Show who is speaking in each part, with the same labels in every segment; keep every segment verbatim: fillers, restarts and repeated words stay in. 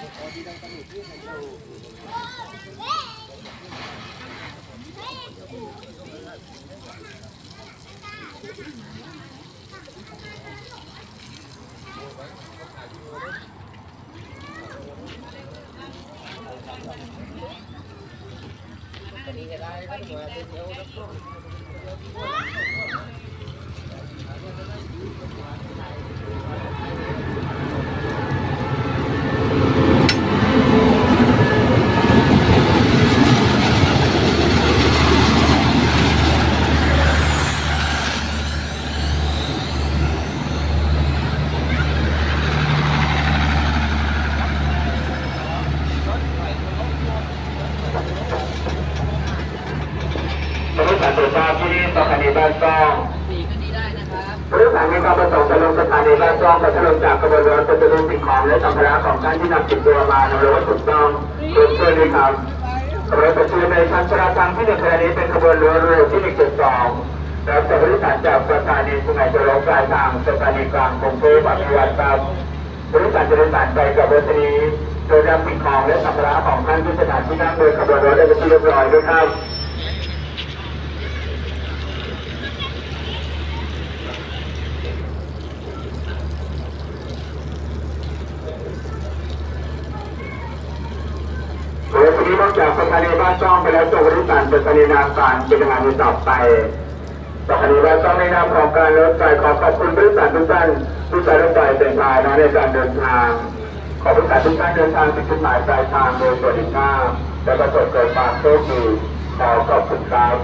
Speaker 1: สถานีบ้านซ่องผู้โดยสารมีความประสงค์จะลงสถานีบ้านซ่องจะลงจากขบวนรถจะจะลงสิ่งของและสัมภาระของท่านที่นำติดตัวมาในรถถูกต้องรถเพื่อนด้วยครับรถประชุมในชั้นชราทางที่หนึ่งขณะนี้เป็นขบวนรถเร็วที่หนึ่งจุดสองแล้วจะผู้โดยสารจากสถานีสุไหงโกลกปลายทางสถานีกลางกรุงเทพอภิวัตรครับผู้โดยสารจะโดยสารไปกับรถนี้โดยนำสิ่งของและสัมภาระของท่านที่สถานที่นั่งโดยขบวนรถได้เป็นที่เรียบร้อยด้วยครับนอกจากสถานีบ้านซ่องไปแล้วตัวบริษัทสถานีนาสานเป็นงานที่ต่อไปสถานีบ้านซ่องในนามของการรถไฟขอขอบคุณบริษัททุกท่านที่ใช้รถไฟเป็นพาหนะในการเดินทางขอบริษัททุกท่านเดินทางถึงจุดหมายปลายทางโดยสวัสดิภาพและประสบกับความโชคดีขอขอบคุณครับ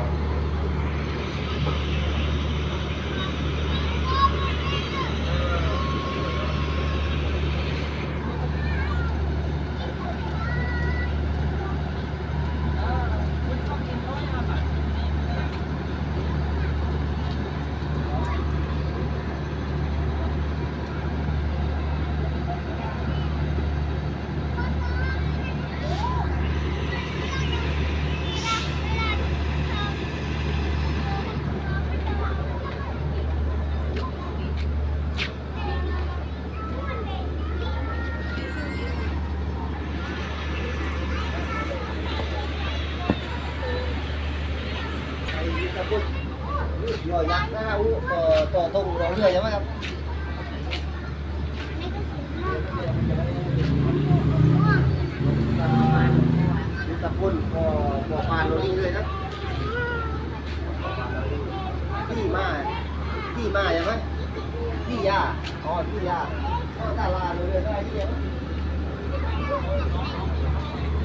Speaker 1: ย่อยักษ์นะฮะต่อต่อตรงรอเรือใช่ไหมครับตะพุ่นพอพอผ่านรถนี้เลยนะที่มาที่มาใช่ไหมที่ยาอ๋อที่ยาอ๋อดาราเลยได้ที่ยา